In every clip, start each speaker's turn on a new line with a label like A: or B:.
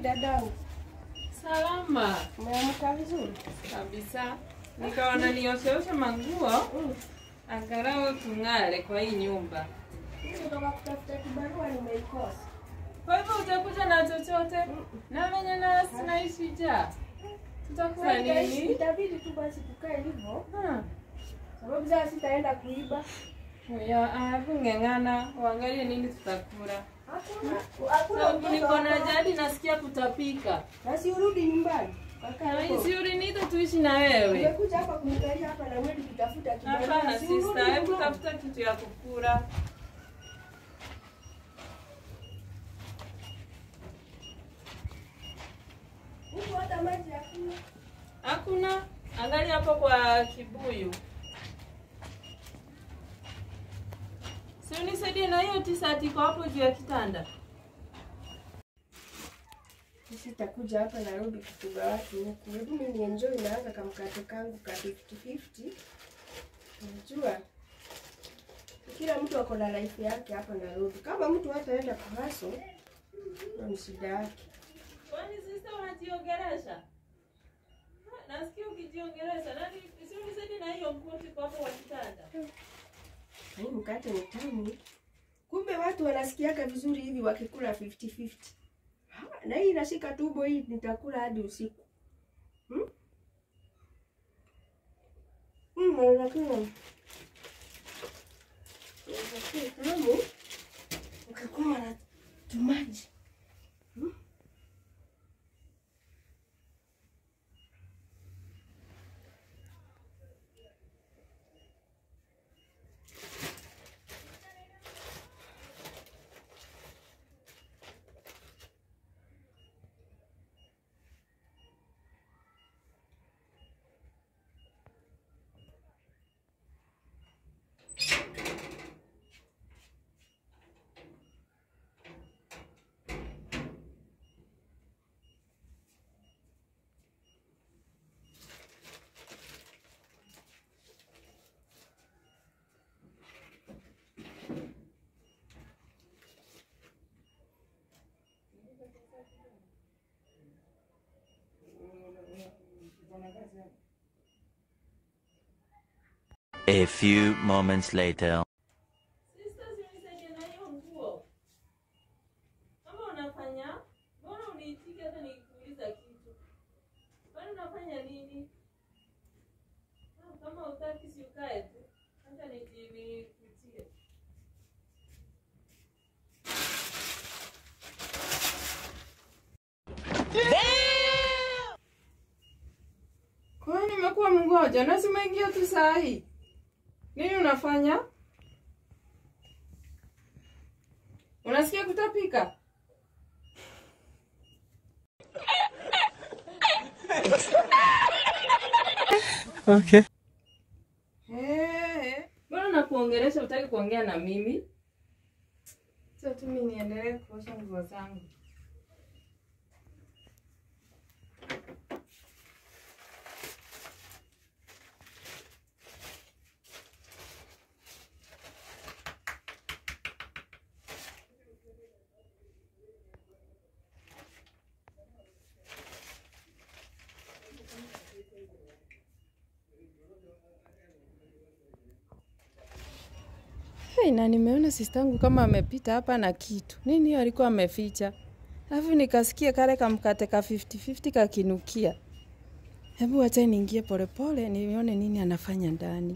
A: dadangu?
B: Salama.
A: Umeamka vizuri?
B: Kabisa. Nikaona nioshe manguo. Angalau tung'are kwa hii nyumba.
A: Kutoka kutafuta kibarua nimeikosa.
B: Kwa hivyo utakuja na chochote? Na venye na sinaishi ja. Tutakula nini?
A: Itabidi tu basi tukae hivyo. Sababu sasa sitaenda kuiba.
B: Ya, ng'ang'ana, uangalie nini tutakula.
A: Hakuna
B: niko na jadi nasikia kutapika.
A: Na si urudi nyumbani.
B: Si urinita tuishi na wewe.
A: Umekuja hapa kunikalia hapa na wewe kutafuta kibarua.
B: Hapana sister, hebu tafuta kitu ya kukula.
A: Huko hata maji hakuna.
B: Hakuna. Angalia hapo kwa kibuyu. Si unisaidie na hiyo t-shirt iko hapo juu ya kitanda.
A: Sitakuja hapa Nairobi kufuga watu huku. Hebu mimi enjoy naanza kamkate kangu ka 50-50. Unajua? Kila mtu ako na life yake hapa Nairobi. Kama mtu hataenda kwa haso, ndio shida yake.
B: Kwani sister unajiongelesha? Nasikia ukijiongelesha. Nani si unisaidie na hiyo mkate kwa hapo kwa kitanda.
A: Hii mkate ni tamu. Kumbe watu wanasikiaka vizuri hivi wakikula 50-50. Na hii inashika tumbo, hii nitakula hadi usiku. Lakini tamu ukikuwa na tumaji.
C: A few moments later.
B: Sister, unisaidie na hiyo nguo. Kama unafanya, mbona uniitika hata nikuuliza kitu? Kwani unafanya nini? Kama utaki si ukae tu. Hata nikutie. Kwani nimekuwa mngoja na simeingia tu saa hii. Nini unafanya? Unasikia kutapika?
C: Okay.
B: Mbona nakuongelesha utaki kuongea na mimi? Sasa tu mimi niendelee kuosha nguo zangu. Na nimeona sistangu kama amepita hapa na kitu. Nini alikuwa ameficha? Alafu nikasikia kale kamkate ka 50-50 kakinukia. Hebu acha niingie polepole nione nini anafanya ndani.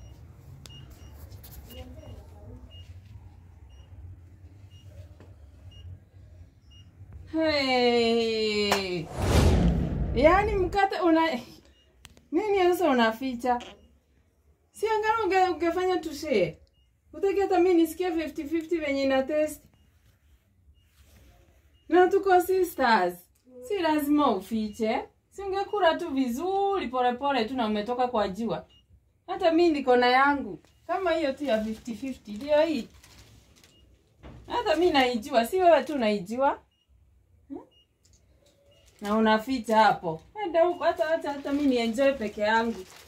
B: Hey! Yaani mkate nini sasa unaficha? Si angalau ungefanya tushare. Utaki hata mimi nisikie 50-50 venye ina test. Na tuko sisters. Si lazima ufiche. Si ungekula tu vizuri pole tu na umetoka kwa jua. Hata mimi niko na yangu. Kama hiyo tu ya 50-50 ndio hii. Hata mimi naijua, si wewe tu unaijua. Na unaficha hapo. Ndio huko hata mimi enjoy peke yangu.